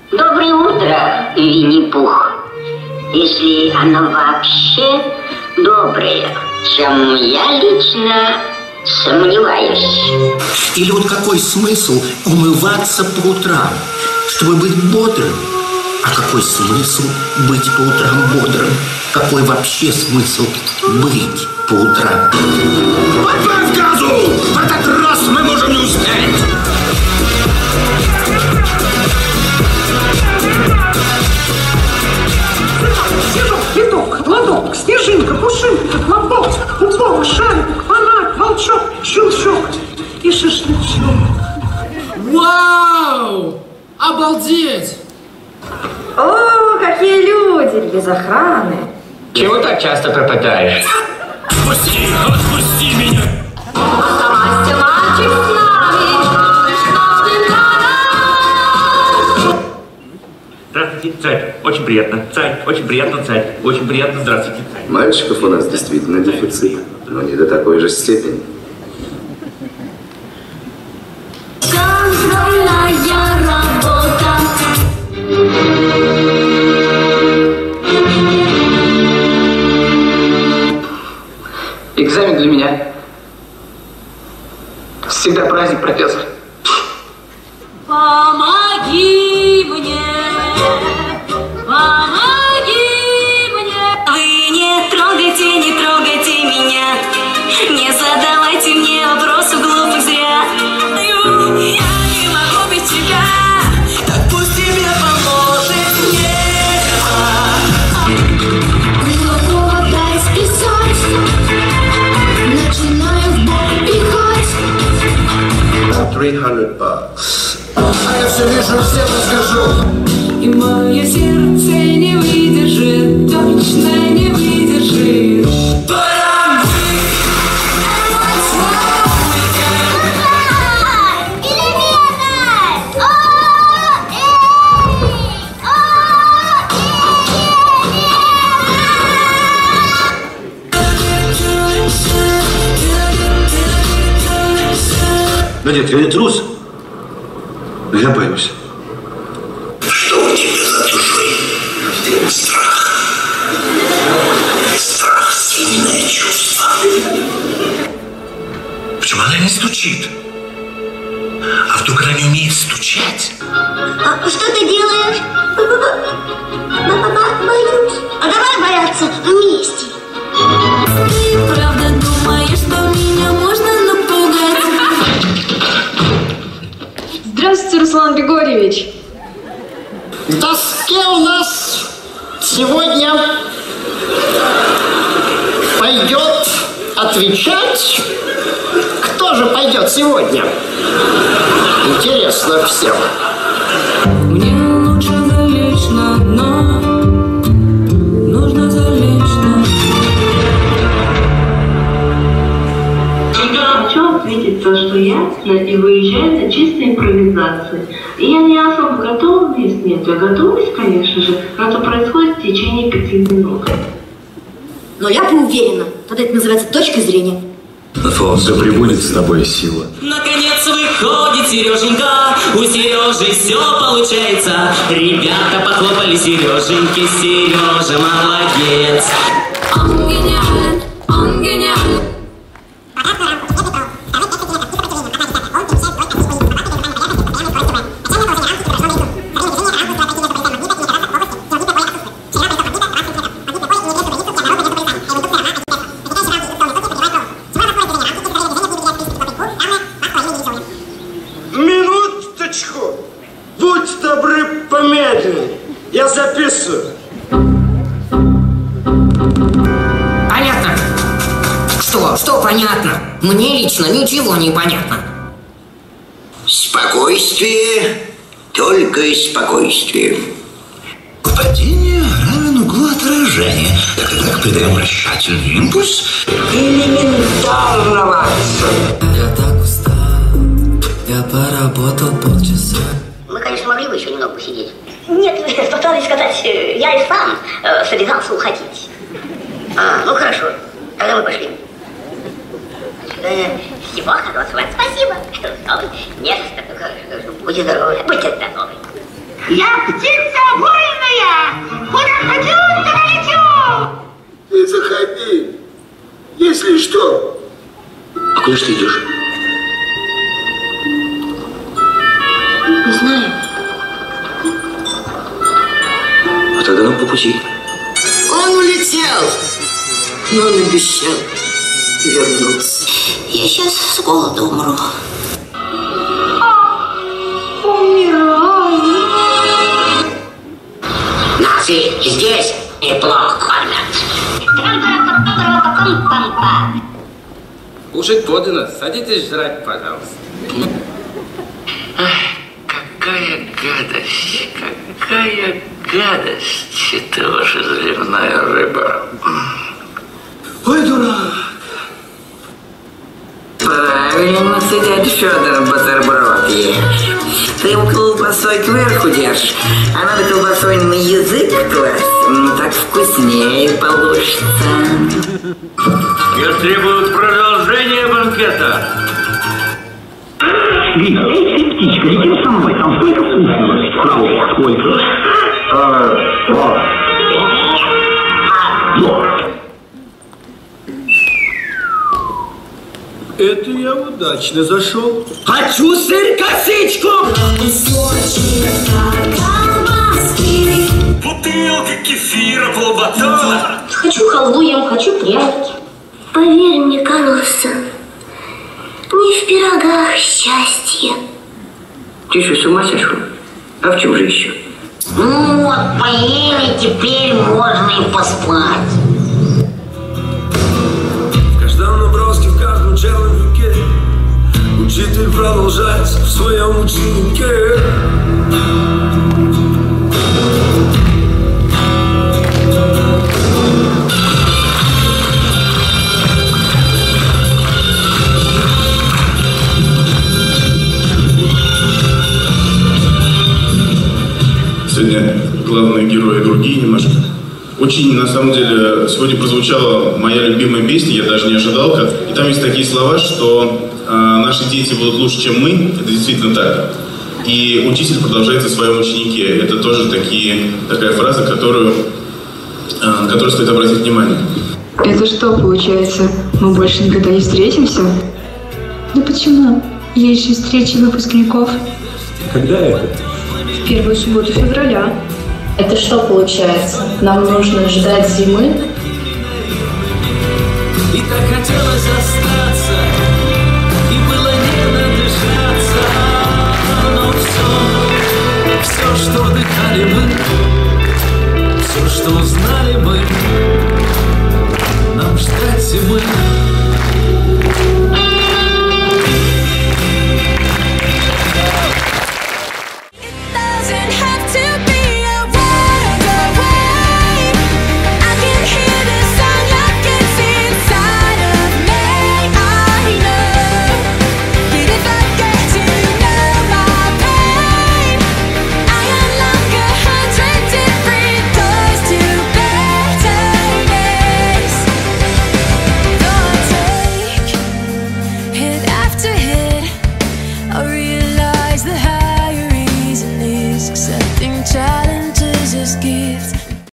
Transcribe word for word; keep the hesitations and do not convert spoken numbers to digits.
Доброе утро, Винни-Пух. Если оно вообще доброе, чем я лично сомневаюсь. Или вот какой смысл умываться по утрам, чтобы быть бодрым? А какой смысл быть по утрам бодрым? Какой вообще смысл быть по утрам? Подбавь газу! В этот раз мы можем не успеть! Снежок, цветок, ладок, снежинка, пушинка, лобок, упор, шарик, фонарь, волчок, щелчок и шашлычок. Вау! Обалдеть! О, какие люди без охраны! Чего так часто пропадаешь? Отпусти, отпусти меня! Оставайся, мальчик, с нами! Здравствуйте, царь. Очень приятно. Царь, очень приятно, царь. Очень приятно, здравствуйте. Мальчиков у нас действительно дефицит, но не до такой же степени. Контрольная работа. Экзамен для меня всегда праздник, профессор. Помоги мне, помоги мне. Вы не трогайте, не трогайте меня, не задавайте мне вопросов глупых зря. Я не могу без тебя, так пусть тебе поможет небо. Глубоко дай списать, начинаю в бой пихать. three hundred bucks. А я все вижу, всем расскажу. И мое сердце не выдержит, точно не выдержит. Ну нет, я не трус. Но я боюсь. Что у тебя за душой? Страх. Страх – сильное чувство. Почему она не стучит? А вдруг она не умеет стучать? А что ты делаешь? Боюсь. А давай бояться вместе. Ты правда думаешь, что меня можно напугать? Здравствуйте, Руслан Григорьевич. В доске у нас сегодня пойдет отвечать. Кто же пойдет сегодня? Интересно всем. Мне лучше залечь на дно. Нужно залечь на дно. Хочу ответить то, что я и выезжаю на чистой импровизации. И я не особо готовность, нет, я готовность, конечно же, но это происходит в течение пяти минут. Но я бы уверена, тогда это называется точкой зрения. Да прибудет с тобой сила. Наконец выходит Сереженька, у Сережи все получается. Ребята похлопали Сереженьке, Сережа молодец. Он гениален, он гениален. Минуточку. Будь добры, помедленнее. Я записываю. Понятно. Что? Что понятно? Мне лично ничего не понятно. Спокойствие, только спокойствие. Падение равен углу отражения. Так и так придаем вращательный импульс. Элементарного. Я так устал. Я поработал полчаса. Мы, конечно, могли бы еще немного посидеть. Нет, по правде сказать, я и сам э, собирался уходить. А, ну хорошо. Тогда мы пошли. До свидания. Всего хорошего. Спасибо. Место. Будьте здоровы. Будьте здоровы. Я птица вольная, куда хочу, туда лечу. Ты заходи, если что. А куда ж ты идешь? Не знаю. А тогда нам по пути. Он улетел, но он обещал вернуться. Я сейчас с голоду умру. Умираю. Нации здесь неплохо кормят. Кушать подано. Садитесь жрать, пожалуйста. Какая гадость, какая гадость это ваша заливная рыба. Ой, дурак. Правильно ты, дядя Федор, бутерброд ешь. Ты его колбасой кверху держишь, а надо колбасой на язык класть. Ну, так вкуснее получится. Я требую продолжения банкета. Эй, ты, птичка, лети со мной, там столько вкусного. Фрау, сколько? Это я удачно зашел. Хочу сыр-косичку! Бутылка кефира, полбатона. Хочу халву, ем, хочу прятки. Поверь мне, Карлсон, не в пирогах счастье. Ты что, с ума сошел? А в чем же еще? Ну вот, поели, теперь можно и поспать. В каждом наброске, в каждом черновике учитель продолжает в своем ученике. Сегодня главные герои другие немножко. Очень, на самом деле, сегодня прозвучала моя любимая песня, я даже не ожидал как. И там есть такие слова, что э, наши дети будут лучше, чем мы. Это действительно так. И учитель продолжает о своем ученике. Это тоже такие, такая фраза, которую, э, на которую стоит обратить внимание. Это что получается? Мы больше никогда не встретимся? Да почему? Есть же встречи выпускников. Когда это? В первую субботу февраля. Это что получается? Нам нужно ждать зимы? И так хотелось остаться, и было не надышаться. Но все, все, что дыхали мы, все, что узнали мы,